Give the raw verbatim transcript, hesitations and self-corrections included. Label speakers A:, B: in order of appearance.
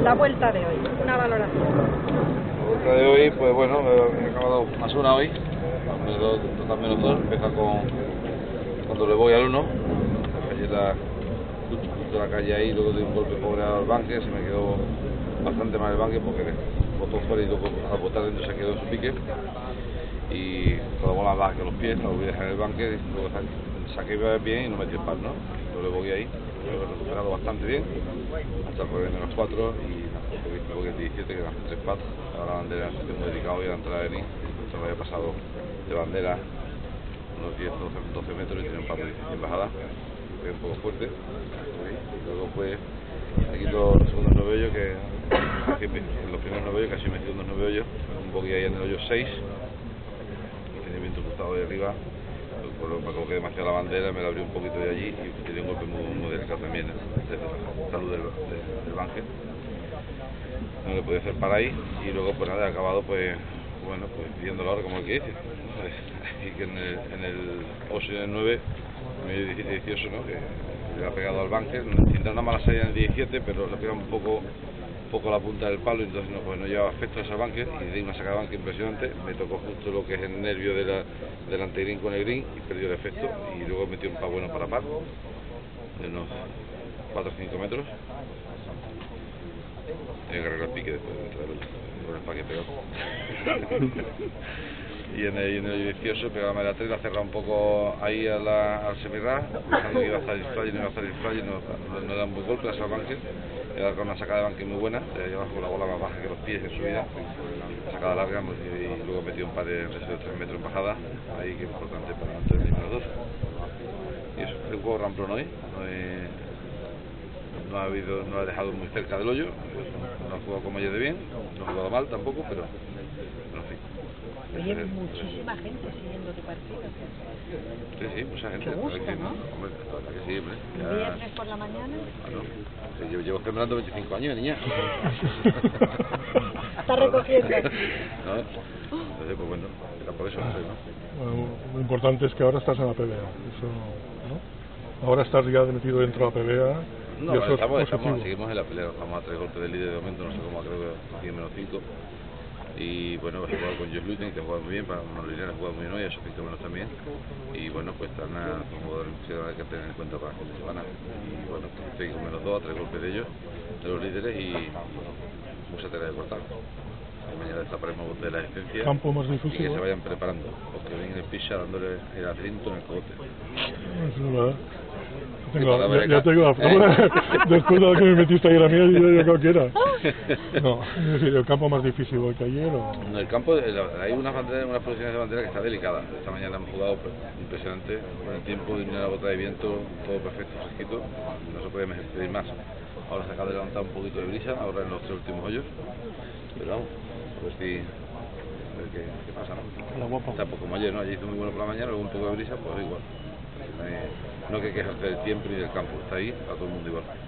A: la vuelta de hoy, una valoración.
B: La vuelta de hoy, pues bueno, he acabado más una hoy, total menos dos, empieza con cuando le voy al uno, la calle la, justo la calle ahí, luego de un golpe pobre al banque, se me quedó bastante mal el banque porque botó fuera y luego al botar dentro se quedó en su pique y con la bola baja que los pies, la volví a dejar en el banque y luego saqué bien y no metió el pal, ¿no? Yo le voy ahí, lo he recuperado bastante bien, hasta el problema de los cuatro y luego el diecisiete que eran tres patas, ahora la bandera se muy dedicado y a la entrada de Nin, esto me había pasado de bandera unos diez, doce metros y tiene un par de embajada, fue un poco fuerte, y luego pues aquí los segundos nueve hoyos que en los primeros nueve hoyos casi metí unos nueve hoyos, un bogey ahí en el hoyo seis, y tenía viento cruzado de arriba. Por lo que me coloqué demasiado la bandera, me la abrí un poquito de allí y tenía un golpe muy, muy delicado también desde la salud del, del, del banque. No le podía hacer para ahí y luego pues nada, he acabado pues, bueno, pues viéndolo ahora como el que dice. Y que en el, en el ocho y en el nueve, medio dieciocho, ¿no? Que le ha pegado al banque, sin dar una mala salida en el diecisiete, pero le ha pegado un poco poco la punta del palo, entonces no, pues no llevaba efecto a ese banque y di una sacada de banque impresionante, me tocó justo lo que es el nervio de la, del antegreen con el green y perdió el efecto y luego metí un par bueno para par de unos cuatro o cinco metros, tenía que arreglar el pique después de entrar con el paquete pegado. Y en el, en el dieciocho pegaba la tres, la cerraba un poco ahí a la, al semirras, pensando que iba a salir fly y no iba a salir fly, no, no, no era un buen golpe a ese banque, era con una sacada de banque muy buena, llevaba con la bola más baja que los pies en subida, sacada larga y luego metí un par de tres metros en bajada, ahí que es importante para antes de los dos. Y eso, es un juego ramplón hoy, no, he, no, ha habido, no ha dejado muy cerca del hoyo, no ha jugado como ayer de bien, no ha jugado mal tampoco, pero, pero en fin.
A: Oye, muchísima gente siguiendo tu partido.
B: Sí, sí, mucha gente.
A: Qué gusto,
B: que,
A: ¿no?
B: Hombre, que sí, hombre. Ya...
A: ¿Viernes por la mañana?
B: Claro. Sí, yo llevo sembrando veinticinco años, niña.
A: Está recogiendo.
B: ¿No? Entonces, pues bueno, era por eso, no sé, ¿no?
C: Bueno, lo importante es que ahora estás en la P B A, eso, ¿no? Ahora estás ya metido dentro de la P B A.
B: No, bueno, estamos, estamos, seguimos en la pelea, estamos a tres golpes del líder de momento, no sé cómo, creo que diez menos cinco. Y bueno, he jugado con Josh Luton, que ha jugado muy bien, para Manolina ha jugado muy bien hoy, a esos cinco menos también. Y bueno, pues están a un jugador que hay que tener en cuenta para la semana. Y bueno, pues estoy con menos dos, a tres golpes de ellos, de los líderes, y mucha tela de cortar. Y mañana destaparemos de la esencia
C: campo más difícil,
B: y que
C: ¿no?
B: se vayan preparando, porque vienen el picha dándole el asiento en el cogote.
C: Es verdad. Tengo, ya, ya tengo la prueba. Después de lo que me metiste ahí a la mía, yo, yo creo que era. No, es decir, ¿el campo más difícil hoy que ayer? O...
B: No, el campo, hay unas banderas, unas posiciones de bandera que está delicada. Esta mañana hemos jugado pues, impresionante, con el tiempo de una gota de viento, todo perfecto, fresquito, no se puede pedir más. Ahora se acaba de levantar un poquito de brisa, ahora en los tres últimos hoyos, pero vamos, a ver si, a ver qué, qué pasa, ¿no? Tampoco como ayer, ¿no? Ayer hizo muy bueno por la mañana, luego un poco de brisa, pues igual. No hay que quejarse del tiempo ni del campo, está ahí, a todo el mundo igual.